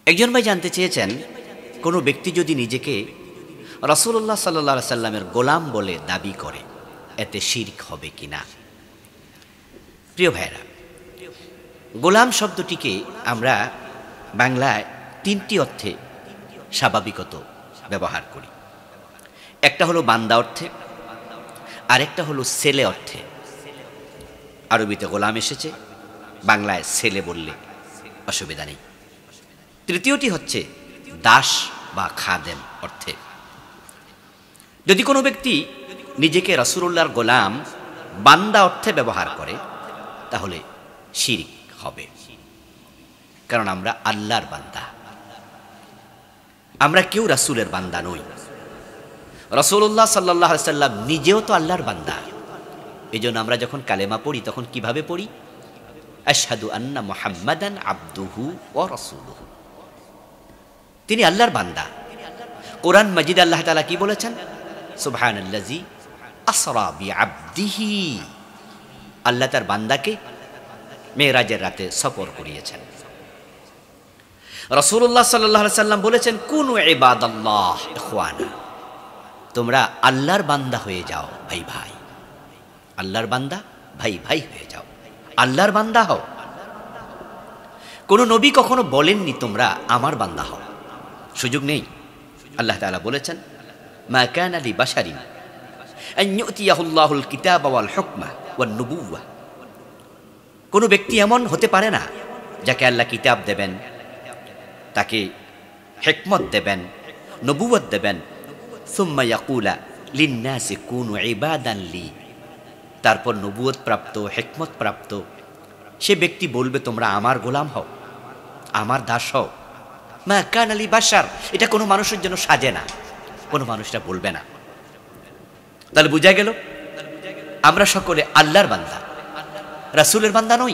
একজন ভাই জানতে চেয়েছেন, কোনো ব্যক্তি যদি নিজেকে রাসূলুল্লাহ সাল্লাল্লাহু আলাইহি সাল্লামের গোলাম বলে দাবি করে, এতে শিরক হবে কিনা? প্রিয় ভাইরা, গোলাম শব্দটিকে আমরা বাংলায় তিনটি অর্থে স্বাভাবিকত ব্যবহার করি। একটা হলো বান্দা অর্থে, আরেকটা হলো ছেলে অর্থে। আরবিতে গোলাম এসেছে, বাংলায় ছেলে বললে অসুবিধা নেই। তৃতীয়টি হচ্ছে দাস বা খাদেম অর্থে। যদি কোনো ব্যক্তি নিজেকে রাসূলুল্লাহর গোলাম বান্দা অর্থে ব্যবহার করে, তাহলে শিরক হবে। কারণ আমরা আল্লাহর বান্দা, আমরা কেউ রাসূলের বান্দা নই। রাসূলুল্লাহ সাল্লাল্লাহু আলাইহি সাল্লাম নিজেও তো আল্লাহর বান্দা। এজন্য আমরা যখন কালেমা পড়ি তখন কিভাবে পড়ি? আশহাদু আন্না মুহাম্মাদান আবদুহু ওয়া রাসূলুহু। তিনি আল্লাহর বান্দা। কোরআন মাজিদ আল্লাহ তাআলা কি বলেছেন? সুবহানাল্লাযী আসরা বিআবদিহি। আল্লাহ তার বান্দাকে মেরাজের রাতে সফর করিয়েছেন। রাসূলুল্লাহ সাল্লাল্লাহু আলাইহি সাল্লাম বলেছেন, কুনু ইবাদাল্লাহ ইখওয়ানা। তোমরা আল্লাহর বান্দা হয়ে যাও ভাই ভাই। আল্লাহর বান্দা ভাই ভাই হয়ে যাও, আল্লাহর বান্দা হও। কোন নবী কখনো বলেননি তোমরা আমার বান্দা হও, সুযোগ নেই। আল্লাহ তাআলা বলেছেন, মা কানা লিবাশারিন আন ইউতিয়াহুল্লাহুল কিতাবা ওয়াল হুকমা ওয়ান নুবুওয়া। কোন ব্যক্তি এমন হতে পারে না যাকে আল্লাহ কিতাব দেবেন, তাকে হিকমত দেবেন, নবুওয়াত দেবেন, সুম্মা ইয়াকুলা লিন্নাসি কুনু ইবাদান লি। তারপর নবুওয়াত প্রাপ্ত, হিকমত প্রাপ্ত সে ব্যক্তি বলবে তোমরা আমার গোলাম হও, আমার দাস হও। মা কানা লিবাশার, এটা কোনো মানুষের জন্য সাজে না, কোনো মানুষটা বলবে না। তাহলে বুঝা গেল আমরা সকলে আল্লাহর বান্দা, রাসূলের বান্দা নই।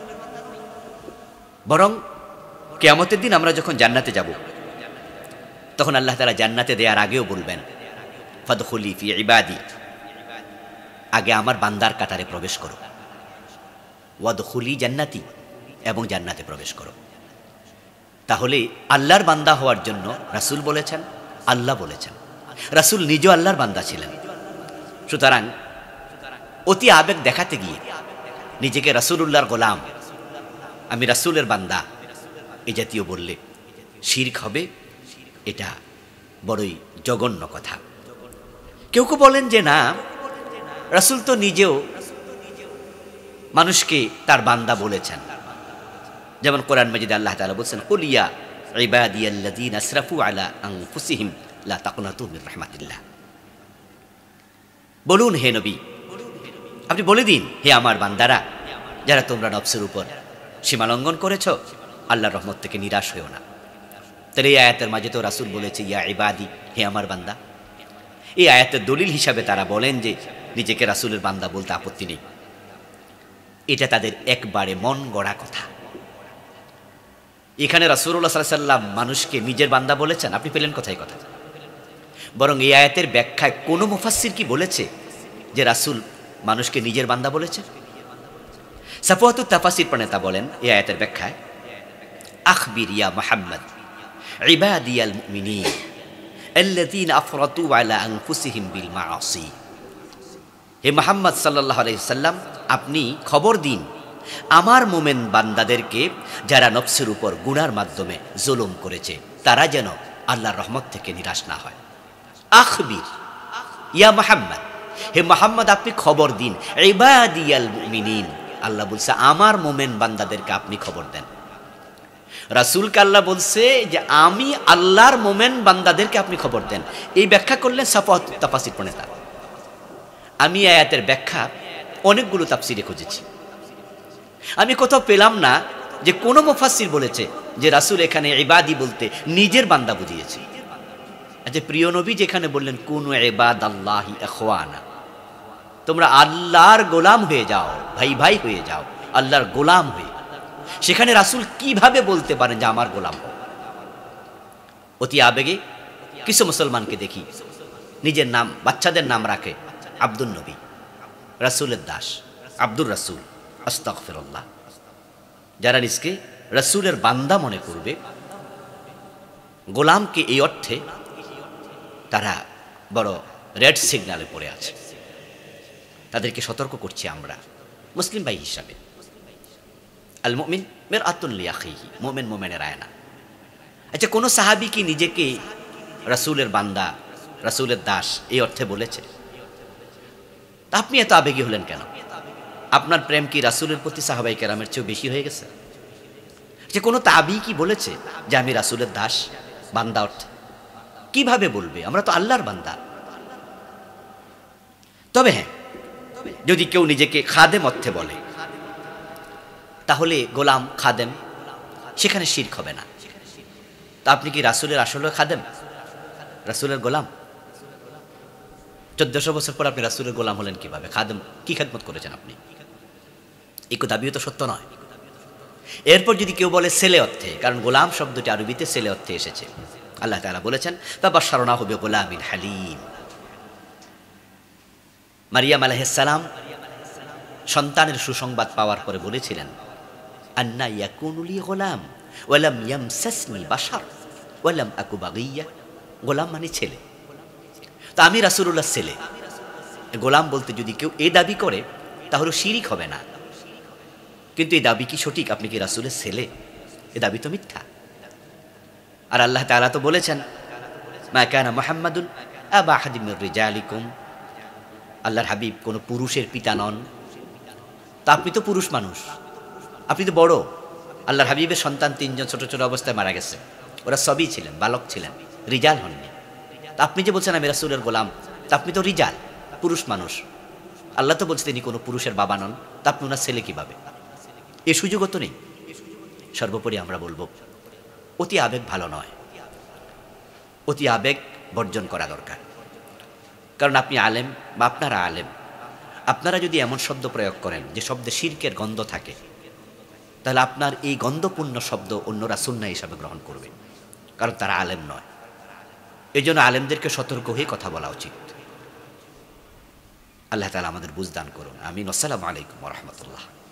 বরং কিয়ামতের দিন আমরা যখন জান্নাতে যাব, তখন আল্লাহ তাআলা জান্নাতে দেওয়ার আগেও বলবেন, ফাদখুলি ফি ইবাদি, আগে আমার বান্দার কাতারে প্রবেশ করো। ওয়াদখুলি জান্নাতি, এবং জান্নাতে প্রবেশ করো। তাহলে আল্লাহর বান্দা হওয়ার জন্য রাসূল বলেছেন, আল্লাহ বলেছেন। রাসূল নিজেও আল্লাহর বান্দা ছিলেন। সুতরাং অতি আবেগ দেখাতে গিয়ে নিজেকে রাসূলুল্লাহর গোলাম, আমি রাসূলের বান্দা, এ জাতীয় বললে শিরক হবে। এটা বড়ই জঘন্য কথা। কেউ কেউ বলেন যে না, রাসূল তো নিজেও মানুষকে তার বান্দা বলেছেন। যেমন কোরআন মাজিদে আল্লাহ তাআলা বলেছেন, কুল ইয়া ইবাদিয়াল্লাযীনা আসরাফু আলা আনফুসিহিম লা তাকনাতু মির রাহমাতিল্লাহ। বলুন হে নবী, আপনি বলে দিন, হে আমার বান্দারা, যারা তোমরা নফসের উপর সীমালঙ্ঘন করেছ, আল্লাহর রহমত থেকে নিরাশ হয়েও না। তাহলে এই আয়াতের মাঝে তো রাসূল বলেছে ইয়া ইবাদি, হে আমার বান্দা। এই আয়াতের দলিল হিসাবে তারা বলেন যে নিজেকে রাসূলের বান্দা বলতে আপত্তি নেই। এটা তাদের একবারে মন গড়া কথা। এখানে রাসূলুল্লাহ সাল্লাল্লাহু আলাইহি ওয়াসাল্লাম মানুষকে নিজের বান্দা বলেছেন, আপনি পেলেন কোথায় কথা? বরং এই আয়াতের ব্যাখ্যায় কোন মুফাসসির কি বলেছে যে রাসূল মানুষকে নিজের বান্দা বলেছে? সাফওয়াতুত তাফাসির প্রণেতা বলেন এই আয়াতের ব্যাখ্যায়, আখবির ইয়া মুহাম্মদ ইবাদিয়াল মুমিনিন আল্লাযীনা আফরাতু আলা আনফুসিহিম বিল মাআসি। হে মুহাম্মদ সাল্লাল্লাহু আলাইহি সাল্লাম, আপনি খবর দিন আমার মোমেন বান্দাদেরকে যারা নফসের উপর গুনার মাধ্যমে জুলুম করেছে, তারা যেন আল্লাহর রহমত থেকে নিরাশ না হয়। আখবির ইয়া মুহাম্মদ, হে মুহাম্মদ আপনি খবর দিন, ইবাদিয়াল মুমিনিন, আল্লাহ বলছে আমার মোমেন বান্দাদেরকে আপনি খবর দেন। রাসূলকে আল্লাহ বলছে যে আমি আল্লাহর মোমেন বান্দাদেরকে আপনি খবর দেন। এই ব্যাখ্যা করলেন সাফওয়াতুত তাফাসির প্রণেতা। আমি আয়াতের ব্যাখ্যা অনেকগুলো তাফসিরে খুঁজেছি, আমি কোথাও পেলাম না যে কোনো মুফাসসির বলেছে যে রাসূল এখানে ইবাদি বলতে নিজের বান্দা বুঝিয়েছে। আচ্ছা, প্রিয় নবী যেখানে বললেন কুনু ইবাদাল্লাহি ইখওয়ানা, তোমরা আল্লাহর গোলাম হয়ে যাও, ভাই ভাই হয়ে যাও, আল্লাহর গোলাম হয়ে, সেখানে রাসূল কিভাবে বলতে পারেন যে আমার গোলাম হও? অতি আবেগে কিছু মুসলমানকে দেখি নিজের নাম, বাচ্চাদের নাম রাখে আব্দুল নবী, রাসূলের দাস, আব্দুর রাসূল। আস্তাগফিরুল্লাহ। যারা নিজকে রাসূলের বান্দা মনে করবে, গোলামকে এই অর্থে তারা বড় রেড সিগন্যালে পড়ে আছে। তাদেরকে সতর্ক করছি আমরা মুসলিম ভাই হিসাবে। আল মুমিন মিরআতুন লিআখিহি, মুমিন মুমিনের আয়না। আচ্ছা, কোন সাহাবী কি নিজেকে রাসূলের বান্দা, রাসূলের দাস এই অর্থে বলেছে? তা আপনি এত আবেগী হলেন কেন? আপনার প্রেম কি রাসূলের প্রতি সাহাবায়ে কেরামের চেয়ে বেশি হয়ে গেছে? যে কোনো তাবী কি বলেছে যে আমি রাসূলের দাস, বান্দা অর্থে? কিভাবে বলবে? আমরা তো আল্লাহর বান্দা। তবে হ্যাঁ, যদি কেউ নিজেকে খাদেম অর্থে বলে, তাহলে গোলাম খাদেম, সেখানে শিরক হবে না। তা আপনি কি রাসূলের আসলে খাদেম, রাসূলের গোলাম? 1400 বছর পর আপনি রাসূলের গোলাম হলেন কিভাবে? খাদেম কি খেদমত করেছেন আপনি? এই দাবিও তো সত্য নয়। এরপর যদি কেউ বলে ছেলে অর্থে, কারণ গোলাম শব্দটি আরবিতে ছেলে অর্থে এসেছে। আল্লাহ তাআলা বলেছেন ফাবাশশারনাহু বিগুলামিন হালিম। মারিয়াম আলাইহিস সালাম সন্তানের সুসংবাদ পাওয়ার পরে বলেছিলেন আন্না ইয়াকুনু লি গোলাম ওয়া লাম ইয়ামসাসনি বাশার ওয়া লাম আকু বাগিয়া। গোলাম মানে ছেলে, তা আমি রাসূলুল্লাহর ছেলে। গোলাম বলতে যদি কেউ এ দাবি করে তাহলে শিরিক হবে না। কিন্তু এই দাবি কি সঠিক? আপনি কি রাসূলের ছেলে? এ দাবি তো মিথ্যা। আর আল্লাহ তাআলা তো বলেছেন মা কানা মুহাম্মাদুন আবা আহাদিম মির রিজালিকুম। আল্লাহর হাবিব কোনো পুরুষের পিতা নন। তা আপনি তো পুরুষ মানুষ, আপনি তো বড়। আল্লাহর হাবিবের সন্তান 3 জন ছোট ছোট অবস্থায় মারা গেছে, ওরা সবই ছিলেন, বালক ছিলেন, রিজাল হননি। তা আপনি যে বলছেন আমি রাসূলের গোলাম, তা আপনি তো রিজাল, পুরুষ মানুষ। আল্লাহ তো বলছেন তিনি কোনো পুরুষের বাবা নন, তা আপনি ওনার ছেলে কিভাবে? এ সুযোগও তো নেই। সর্বোপরি আমরা বলবো অতি আবেগ ভালো নয়, অতি আবেগ বর্জন করা দরকার। কারণ আপনি আলেম বা আপনারা আলেম, আপনারা যদি এমন শব্দ প্রয়োগ করেন যে শব্দে শিরকের গন্ধ থাকে, তাহলে আপনার এই গন্ধপূর্ণ শব্দ অন্যরা সুন্নাহ হিসাবে গ্রহণ করবে, কারণ তারা আলেম নয়। এই জন্য আলেমদেরকে সতর্ক হয়ে কথা বলা উচিত। আল্লাহ তাআলা আমাদের বুঝদান করুন। আমিন। আসসালামু আলাইকুম ওয়া রাহমাতুল্লাহ।